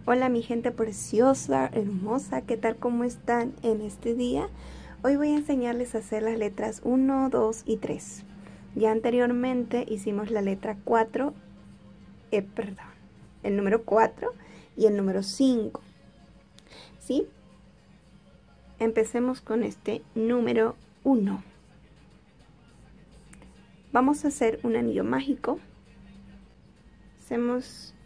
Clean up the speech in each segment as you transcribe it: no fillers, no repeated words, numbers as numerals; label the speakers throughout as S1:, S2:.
S1: Hola mi gente preciosa, hermosa, ¿qué tal? ¿Cómo están en este día? Hoy voy a enseñarles a hacer las letras 1, 2 y 3. Ya anteriormente hicimos la letra 4, el número 4 y el número 5. ¿Sí? Empecemos con este número 1. Vamos a hacer un anillo mágico. Hacemos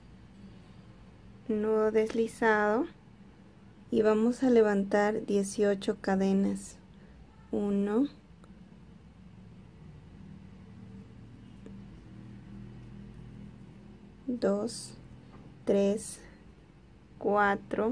S1: nudo deslizado y vamos a levantar 18 cadenas. 1, 2, 3, 4,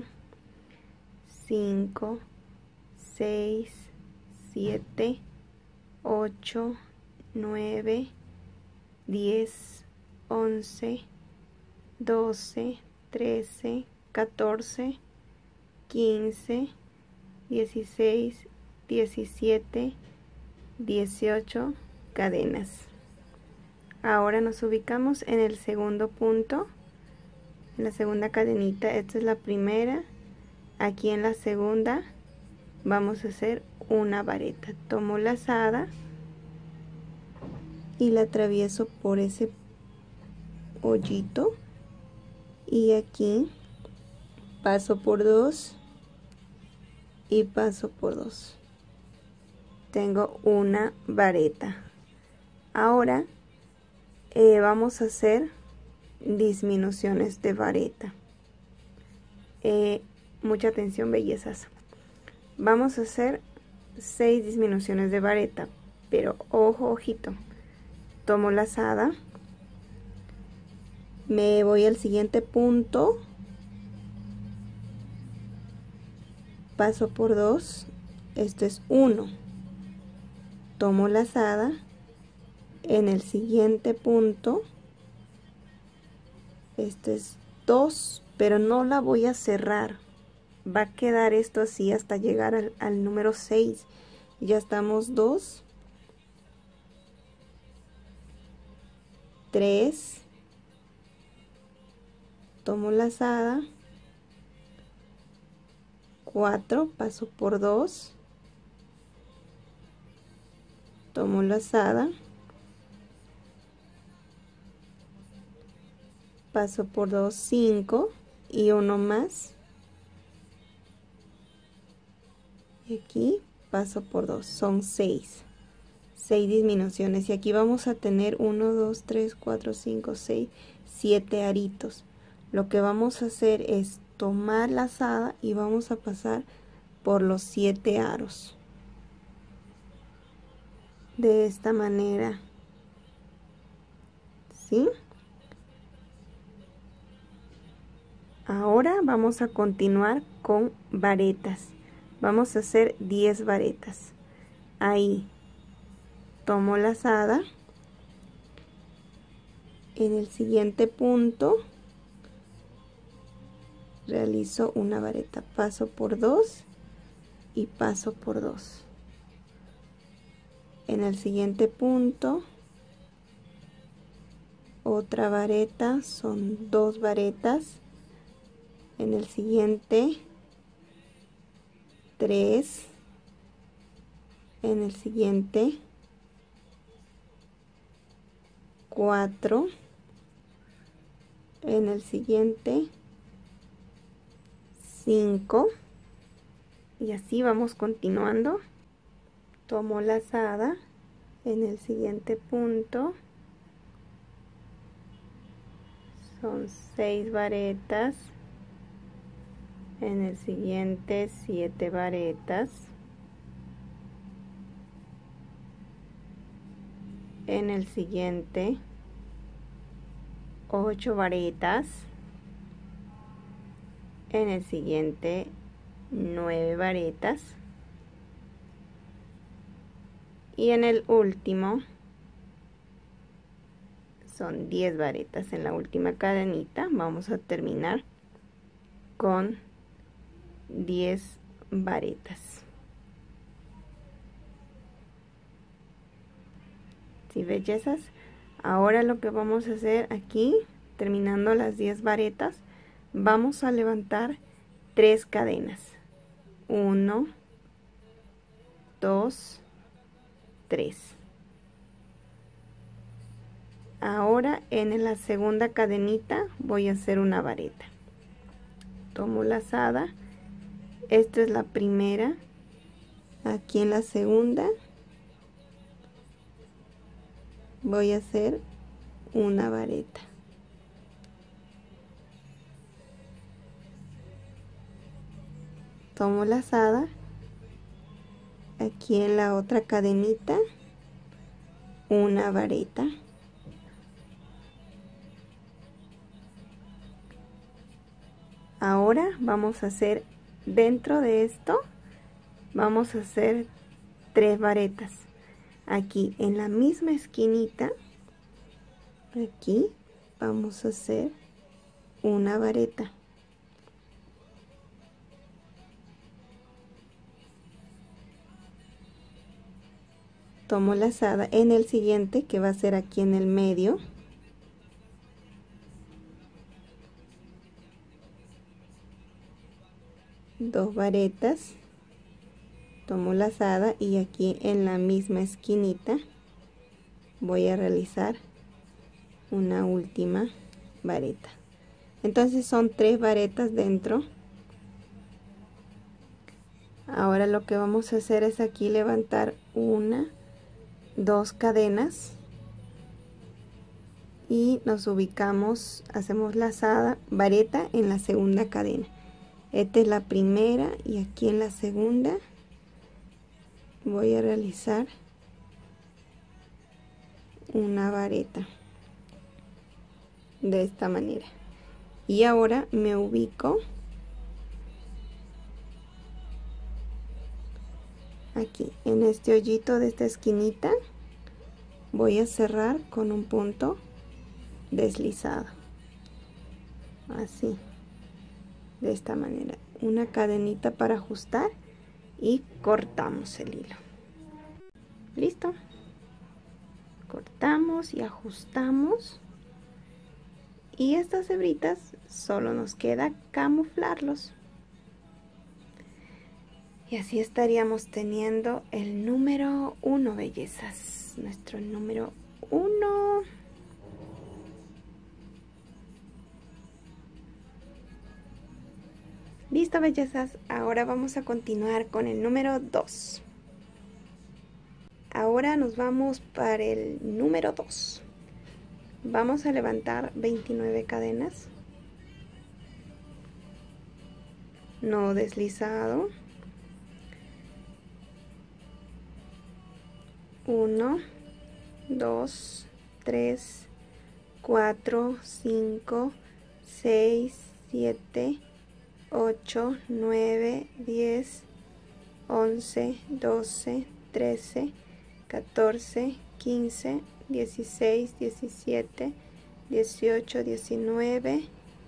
S1: 5, 6, 7, 8, 9, 10, 11, 12, 13, 14, 15, 16, 17, 18 cadenas. Ahora nos ubicamos en el segundo punto, en la segunda cadenita. Esta es la primera. Aquí en la segunda vamos a hacer una vareta. Tomo lazada y la atravieso por ese hoyito y aquí paso por 2 y paso por 2. Tengo una vareta. Ahora vamos a hacer disminuciones de vareta. Mucha atención, bellezas. Vamos a hacer 6 disminuciones de vareta, pero ojo, ojito. Tomo lazada, me voy al siguiente punto, paso por 2, esto es 1, tomo lazada, en el siguiente punto, esto es 2, pero no la voy a cerrar, va a quedar esto así hasta llegar al número 6, ya estamos 2, 3, tomo lazada, 4, paso por 2, tomo lazada, paso por 2, 5 y uno más, y aquí paso por 2, son 6 disminuciones, y aquí vamos a tener 1, 2, 3, 4, 5, 6, 7 aritos. Lo que vamos a hacer es tomar lazada y vamos a pasar por los 7 aros de esta manera, ¿sí? Ahora vamos a continuar con varetas. Vamos a hacer 10 varetas. Ahí tomo lazada, en el siguiente punto realizo una vareta, paso por 2 y paso por 2. En el siguiente punto otra vareta, son 2 varetas. En el siguiente 3, en el siguiente 4, en el siguiente 5, y así vamos continuando. Tomo lazada, en el siguiente punto son 6 varetas, en el siguiente 7 varetas, en el siguiente 8 varetas, en el siguiente 9 varetas y en el último son 10 varetas. En la última cadenita vamos a terminar con 10 varetas. ¿Sí, bellezas? Ahora lo que vamos a hacer aquí, terminando las 10 varetas, vamos a levantar 3 cadenas. 1, 2, 3. Ahora en la segunda cadenita voy a hacer una vareta. Tomo lazada, esta es la primera, aquí en la segunda voy a hacer una vareta. Tomo lazada, aquí en la otra cadenita una vareta. Ahora vamos a hacer dentro de esto, vamos a hacer 3 varetas. Aquí en la misma esquinita, aquí vamos a hacer una vareta. Tomo lazada en el siguiente, que va a ser aquí en el medio. Dos varetas, tomo lazada y aquí en la misma esquinita voy a realizar una última vareta. Entonces son 3 varetas dentro. Ahora lo que vamos a hacer es aquí levantar 1, 2 cadenas y nos ubicamos, hacemos lazada, vareta en la segunda cadena. Esta es la primera y aquí en la segunda voy a realizar una vareta de esta manera. Y ahora me ubico aquí en este hoyito de esta esquinita, voy a cerrar con un punto deslizado, así, de esta manera, una cadenita para ajustar y cortamos el hilo. Listo, cortamos y ajustamos, y estas hebritas solo nos queda camuflarlos. Y así estaríamos teniendo el número 1, bellezas, nuestro número 1. Listo, bellezas, ahora vamos a continuar con el número 2. Ahora nos vamos para el número 2. Vamos a levantar 29 cadenas, no deslizado, 1, 2, 3, 4, 5, 6, 7, 8, 9, 10, 11, 12, 13, 14, 15, 16, 17, 18, 19,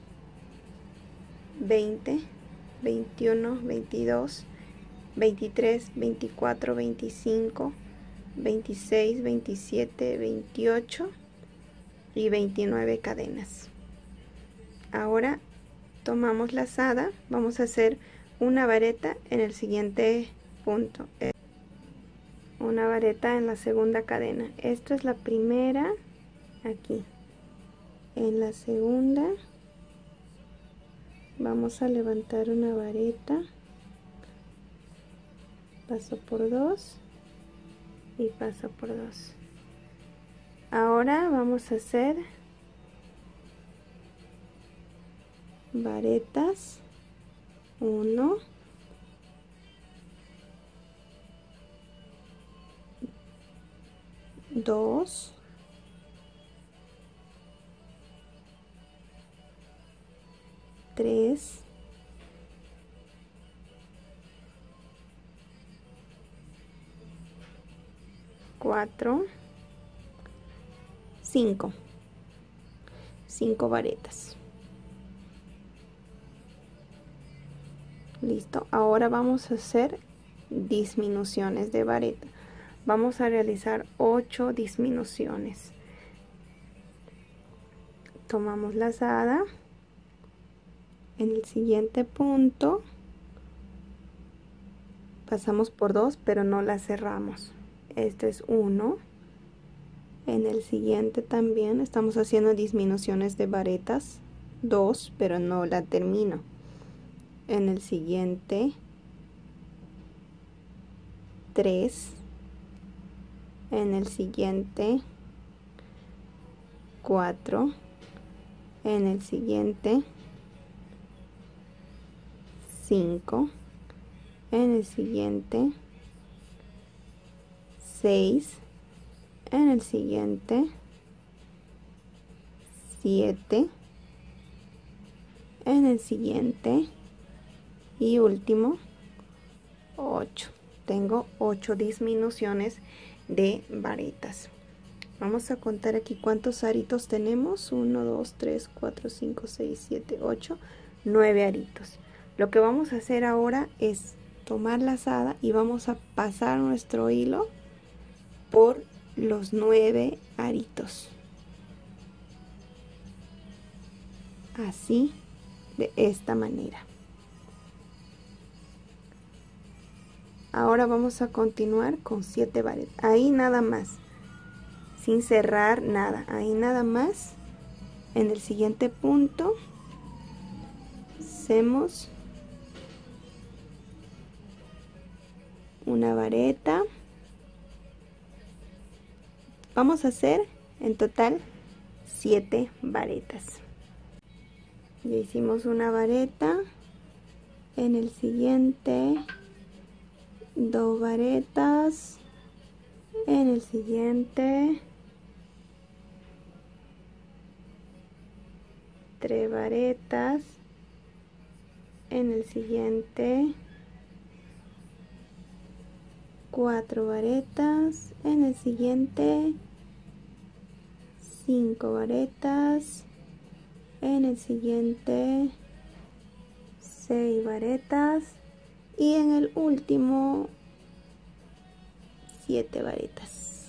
S1: 20, 21, 22, 23, 24, 25, 26, 27, 28 y 29 cadenas. Ahora tomamos lazada, vamos a hacer una vareta en el siguiente punto, una vareta en la segunda cadena. Esto es la primera, aquí en la segunda vamos a levantar una vareta, paso por 2 y paso por 2. Ahora vamos a hacer varetas, 1, 2, 3, 4, 5 varetas. Listo, ahora vamos a hacer disminuciones de vareta. Vamos a realizar 8 disminuciones. Tomamos lazada, En el siguiente punto pasamos por 2, pero no la cerramos. Este es 1. En el siguiente también estamos haciendo disminuciones de varetas, 2, pero no la termino. En el siguiente 3. En el siguiente 4. En el siguiente 5. En el siguiente 6. En el siguiente 7. En el siguiente y último 8. Tengo 8 disminuciones de varetas. Vamos a contar aquí cuántos aritos tenemos. 1, 2, 3, 4, 5, 6, 7, 8, 9 aritos. Lo que vamos a hacer ahora es tomar la lazada y vamos a pasar nuestro hilo por los 9 aritos. Así, de esta manera. Ahora vamos a continuar con 7 varetas. Ahí nada más, sin cerrar nada. Ahí nada más. En el siguiente punto hacemos una vareta. Vamos a hacer en total 7 varetas. Ya hicimos una vareta. En el siguiente 2 varetas. En el siguiente 3 varetas. En el siguiente 4 varetas. En el siguiente 5 varetas. En el siguiente 6 varetas y en el último 7 varetas.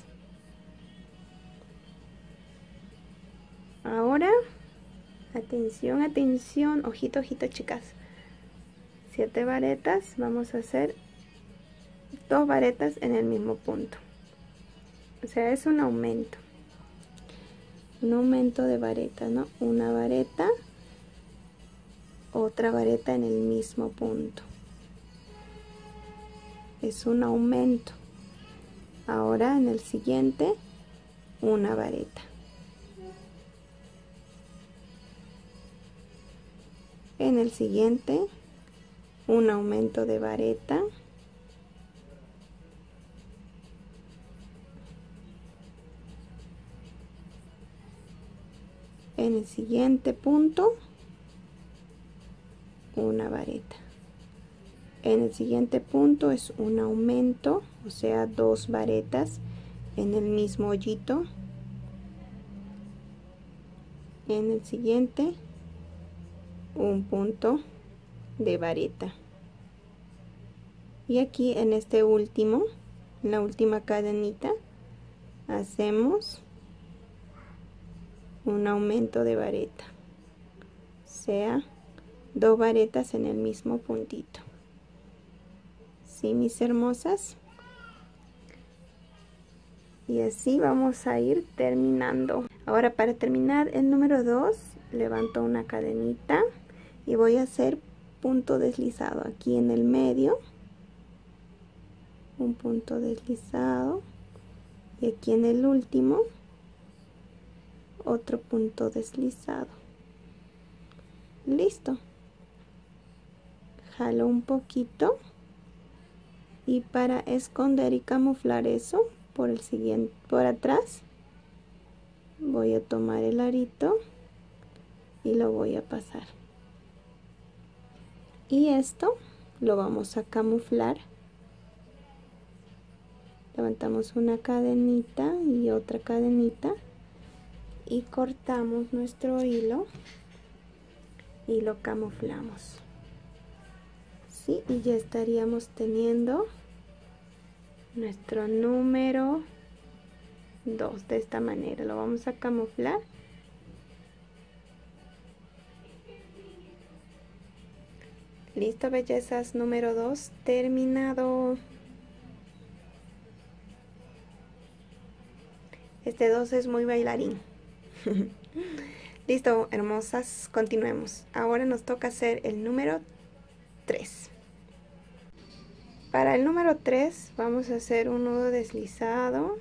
S1: Ahora atención, atención, ojito, ojito, chicas. 7 varetas, vamos a hacer 2 varetas en el mismo punto, o sea, es un aumento de varetas, ¿no? Una vareta, otra vareta en el mismo punto, es un aumento. Ahora en el siguiente una vareta, en el siguiente un aumento de vareta, en el siguiente punto una vareta, en el siguiente punto es un aumento, o sea, 2 varetas en el mismo hoyito, en el siguiente un punto de vareta, y aquí en este último, en la última cadenita, hacemos un aumento de vareta, o sea, 2 varetas en el mismo puntito. ¿Sí, mis hermosas? Y así vamos a ir terminando. Ahora, para terminar el número 2, levanto una cadenita y voy a hacer punto deslizado aquí en el medio, un punto deslizado, y aquí en el último otro punto deslizado. Listo. Jalo un poquito y para esconder y camuflar eso, por atrás voy a tomar el arito y lo voy a pasar, y esto lo vamos a camuflar. Levantamos una cadenita y otra cadenita y cortamos nuestro hilo y lo camuflamos. ¿Sí? Y ya estaríamos teniendo nuestro número 2 de esta manera. Lo vamos a camuflar Listo, bellezas, número 2 terminado. Este 2 es muy bailarín. Listo, hermosas, continuemos. Ahora nos toca hacer el número 3. Para el número 3 vamos a hacer un nudo deslizado.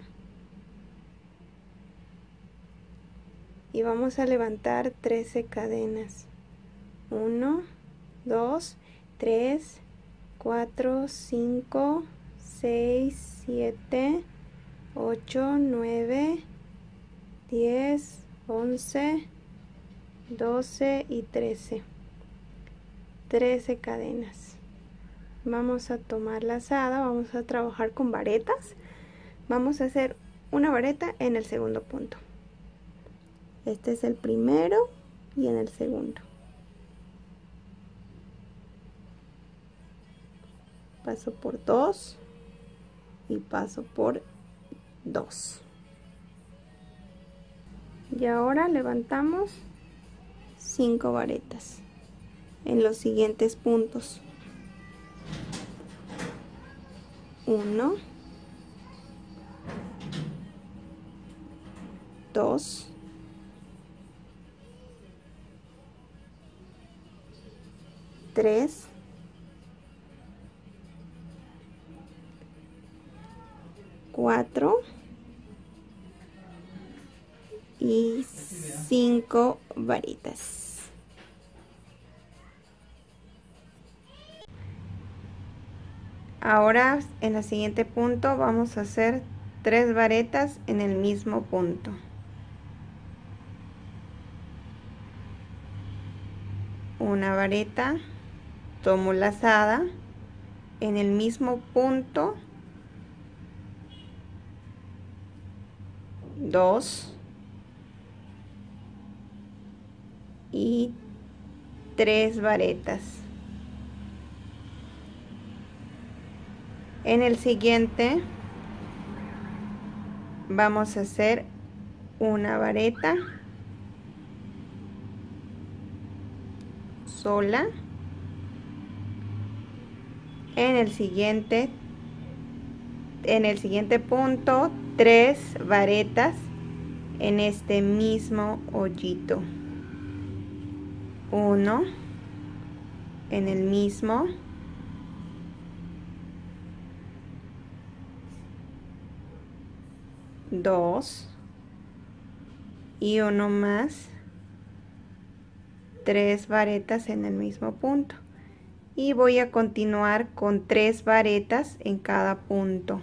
S1: Y vamos a levantar 13 cadenas. 1, 2, 3, 4, 5, 6, 7, 8, 9, 10, 11, 12 y 13. 13 cadenas. Vamos a tomar lazada, vamos a trabajar con varetas. Vamos a hacer una vareta en el segundo punto. Este es el primero y en el segundo. Paso por 2 y paso por 2. Y ahora levantamos 5 varetas en los siguientes puntos. 1, 2, 3, 4 y 5 varitas. Ahora en el siguiente punto vamos a hacer 3 varetas en el mismo punto. Una vareta, tomo lazada en el mismo punto, 2 y 3 varetas. En el siguiente vamos a hacer una vareta sola. En el siguiente punto 3 varetas en este mismo hoyito. 1 en el mismo, 2 y uno más, 3 varetas en el mismo punto, y voy a continuar con 3 varetas en cada punto.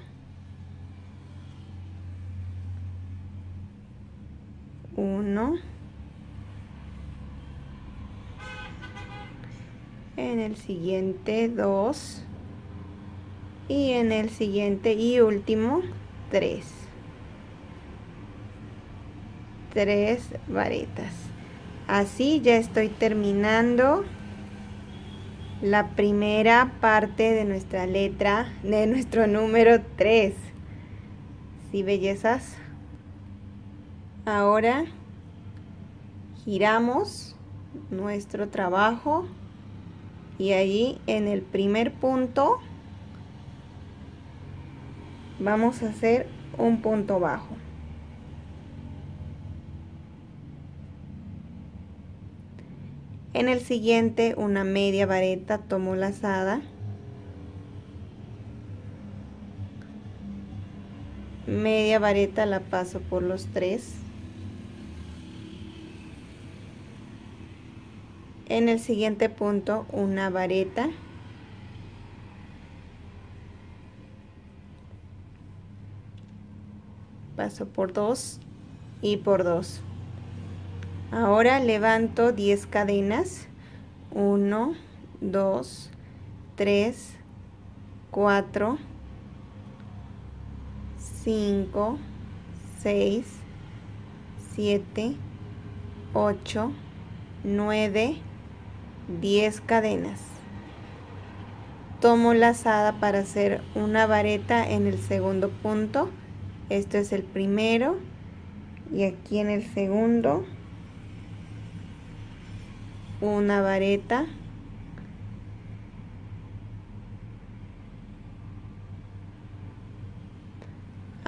S1: 1 en el siguiente 2 y en el siguiente y último 3 varetas. Así ya estoy terminando la primera parte de nuestra letra, de nuestro número 3. ¿Sí, bellezas? Ahora giramos nuestro trabajo y allí en el primer punto vamos a hacer un punto bajo. En el siguiente una media vareta, tomo lazada, media vareta la paso por los 3. En el siguiente punto una vareta, paso por 2 y por 2. Ahora levanto 10 cadenas, 1, 2, 3, 4, 5, 6, 7, 8, 9, 10 cadenas. Tomo lazada para hacer una vareta en el segundo punto. Esto es el primero, y aquí en el segundo una vareta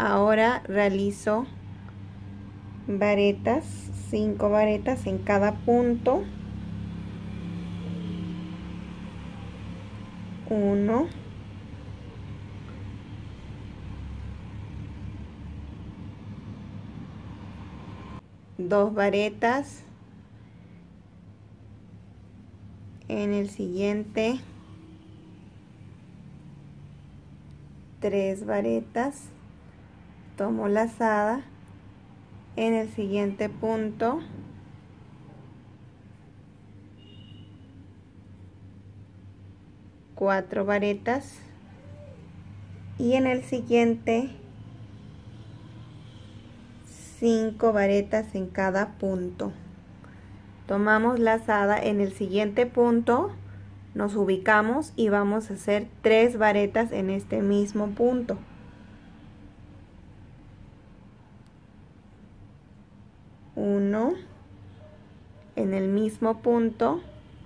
S1: Ahora realizo varetas, 5 varetas en cada punto. 1, 2 varetas, en el siguiente 3 varetas, tomo lazada, en el siguiente punto 4 varetas y en el siguiente 5 varetas en cada punto. Tomamos lazada, en el siguiente punto nos ubicamos y vamos a hacer 3 varetas en este mismo punto. Uno, en el mismo punto,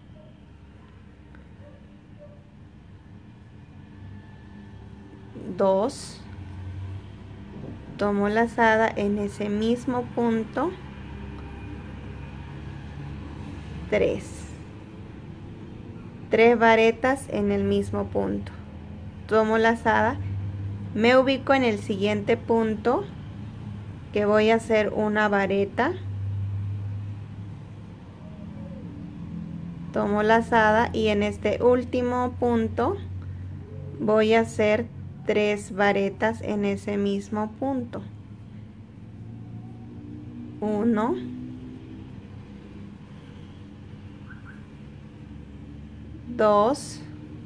S1: 2, tomo lazada en ese mismo punto, 3 varetas en el mismo punto, tomo lazada, me ubico en el siguiente punto que voy a hacer una vareta, tomo lazada y en este último punto voy a hacer 3 varetas en ese mismo punto. 1, 2,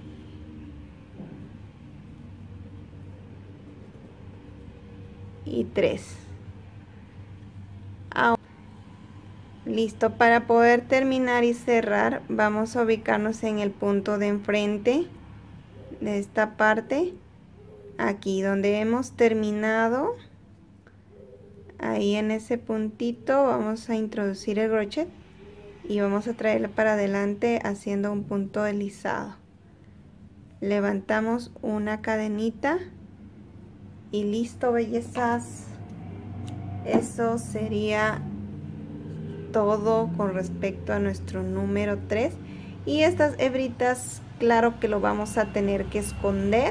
S1: y 3. Ahora, listo. Para poder terminar y cerrar, vamos a ubicarnos en el punto de enfrente de esta parte, aquí donde hemos terminado. Ahí en ese puntito vamos a introducir el crochet y vamos a traerlo para adelante haciendo un punto deslizado. Levantamos una cadenita y listo, bellezas. Eso sería todo con respecto a nuestro número 3. Y estas hebritas, claro que lo vamos a tener que esconder.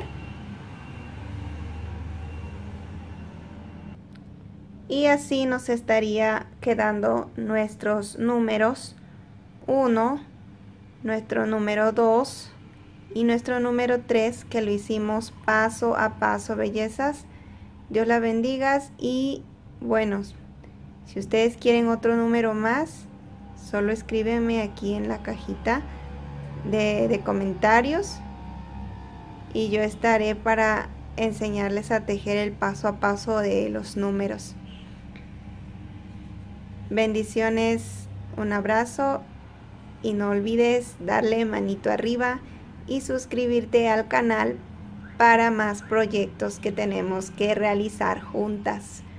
S1: Y así nos estaría quedando nuestros números 1, nuestro número 2 y nuestro número 3, que lo hicimos paso a paso, bellezas. Dios la bendiga. Y bueno, si ustedes quieren otro número más, solo escríbenme aquí en la cajita de comentarios y yo estaré para enseñarles a tejer el paso a paso de los números. Bendiciones, un abrazo y no olvides darle manito arriba y suscribirte al canal para más proyectos que tenemos que realizar juntas.